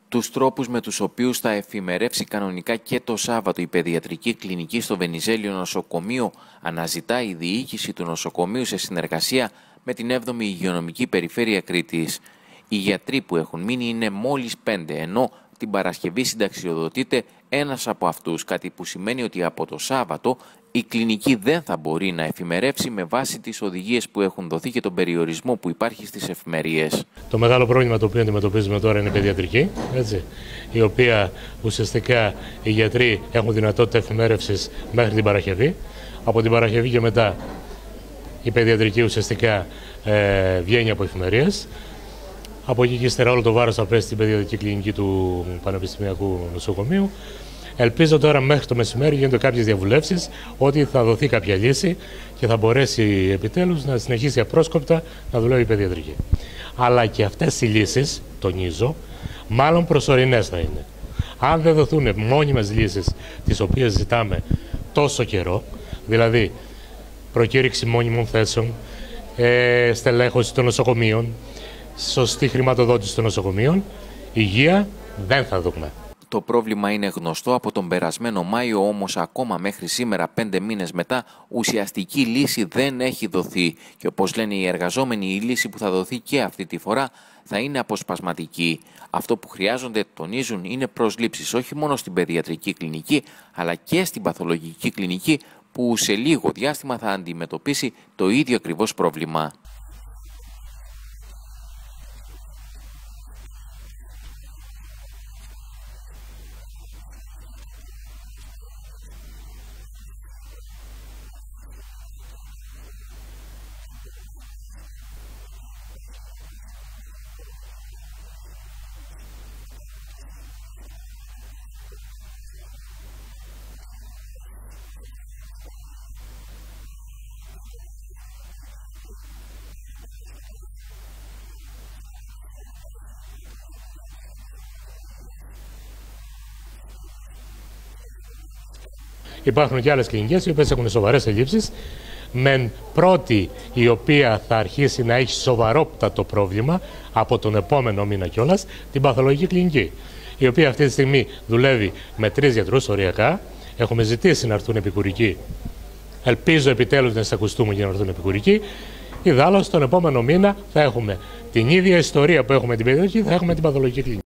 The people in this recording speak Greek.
Τους τρόπους με τους οποίους θα εφημερεύσει κανονικά και το Σάββατο η παιδιατρική κλινική στο Βενιζέλιο νοσοκομείο αναζητά η διοίκηση του νοσοκομείου σε συνεργασία με την 7η Υγειονομική Περιφέρεια Κρήτης. Οι γιατροί που έχουν μείνει είναι μόλις 5, ενώ την Παρασκευή συνταξιοδοτείται ένας από αυτούς, κάτι που σημαίνει ότι από το Σάββατο η κλινική δεν θα μπορεί να εφημερεύσει με βάση τις οδηγίες που έχουν δοθεί και τον περιορισμό που υπάρχει στις εφημερίες. Το μεγάλο πρόβλημα το οποίο αντιμετωπίζουμε τώρα είναι η παιδιατρική, έτσι, η οποία ουσιαστικά οι γιατροί έχουν δυνατότητα εφημέρευσης μέχρι την Παρασκευή. Από την Παρασκευή και μετά η παιδιατρική ουσιαστικά βγαίνει από εφημερίες. Από εκεί και ύστερα όλο το βάρος θα πέσει στην παιδιατρική κλινική του Πανεπιστημιακού Νοσοκομείου. Ελπίζω τώρα μέχρι το μεσημέρι γίνονται κάποιες διαβουλεύσεις ότι θα δοθεί κάποια λύση και θα μπορέσει επιτέλους να συνεχίσει απρόσκοπτα να δουλεύει η παιδιατρική. Αλλά και αυτές οι λύσεις, τονίζω, μάλλον προσωρινές θα είναι. Αν δεν δοθούν μόνιμες λύσεις τις οποίες ζητάμε τόσο καιρό, δηλαδή προκήρυξη μόνιμων θέσεων, στελέχωση των νοσοκομείων, σωστή χρηματοδότηση των νοσοκομείων, υγεία δεν θα δούμε. Το πρόβλημα είναι γνωστό από τον περασμένο Μάιο, όμως ακόμα μέχρι σήμερα, 5 μήνες μετά, ουσιαστική λύση δεν έχει δοθεί. Και όπως λένε οι εργαζόμενοι, η λύση που θα δοθεί και αυτή τη φορά θα είναι αποσπασματική. Αυτό που χρειάζονται, τονίζουν, είναι προσλήψεις όχι μόνο στην παιδιατρική κλινική, αλλά και στην παθολογική κλινική, που σε λίγο διάστημα θα αντιμετωπίσει το ίδιο ακριβώς πρόβλημα. Υπάρχουν και άλλες κλινικές οι οποίες έχουν σοβαρές ελλείψεις. Μεν πρώτη η οποία θα αρχίσει να έχει σοβαρότατο πρόβλημα από τον επόμενο μήνα κιόλας, την παθολογική κλινική, η οποία αυτή τη στιγμή δουλεύει με 3 γιατρούς οριακά. Έχουμε ζητήσει να έρθουν επικουρικοί. Ελπίζω επιτέλους να εισακουστούμε για να έρθουν επικουρικοί. Ιδάλλως τον επόμενο μήνα θα έχουμε την ίδια ιστορία που έχουμε την παιδιατρική, θα έχουμε την παθολογική κλινική.